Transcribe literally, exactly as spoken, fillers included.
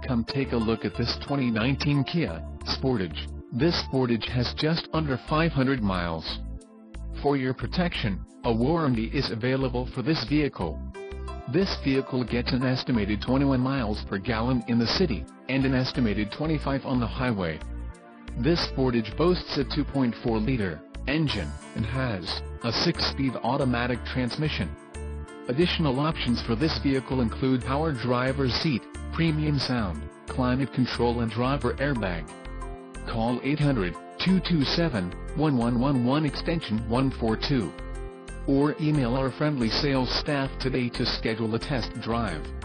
Come take a look at this twenty nineteen Kia Sportage. This Sportage has just under five hundred miles. For your protection, a warranty is available for this vehicle. This vehicle gets an estimated twenty-one miles per gallon in the city, and an estimated twenty-five on the highway. This Sportage boasts a two point four liter engine, and has a six-speed automatic transmission. Additional options for this vehicle include power driver's seat, premium sound, climate control and driver airbag. Call eight hundred, two two seven, one one one one extension one forty-two. Or email our friendly sales staff today to schedule a test drive.